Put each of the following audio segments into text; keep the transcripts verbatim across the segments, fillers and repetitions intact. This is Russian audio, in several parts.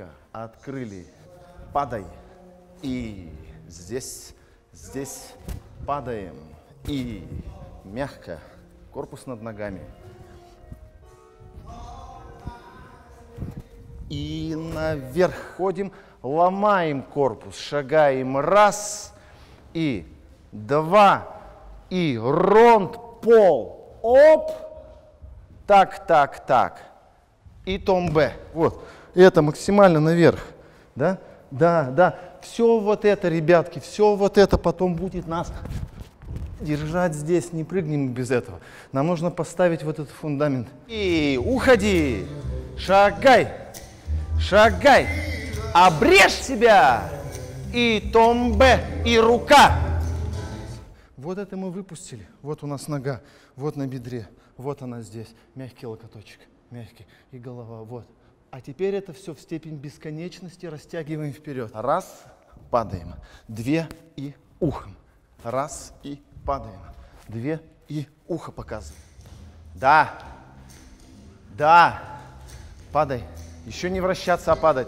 Мягко открыли. Падай. И здесь, здесь падаем. И мягко. Корпус над ногами. И наверх ходим. Ломаем корпус. Шагаем. Раз. И два. И ронд, пол. Оп. Так, так, так. И томбе. Вот. Это максимально наверх. Да? Да, да. Все вот это, ребятки, все вот это потом будет нас держать здесь. Не прыгнем без этого. Нам нужно поставить вот этот фундамент. И уходи. Шагай. Шагай. Обрежь себя. И томбе. И рука. Вот это мы выпустили. Вот у нас нога. Вот на бедре. Вот она здесь. Мягкий локоточек. Мягкий. И голова. Вот. А теперь это все в степень бесконечности растягиваем вперед. Раз, падаем. Две и ухом. Раз и падаем. Две и ухо показываем. Да. Да. Падай. Еще не вращаться, а падать.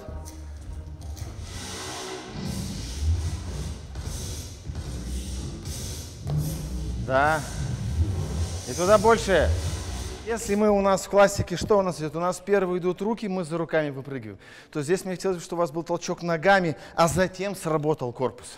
Да. И туда больше. Если мы у нас в классике, что у нас идет? У нас первые идут руки, мы за руками выпрыгиваем. То здесь мне хотелось, чтобы у вас был толчок ногами, а затем сработал корпус.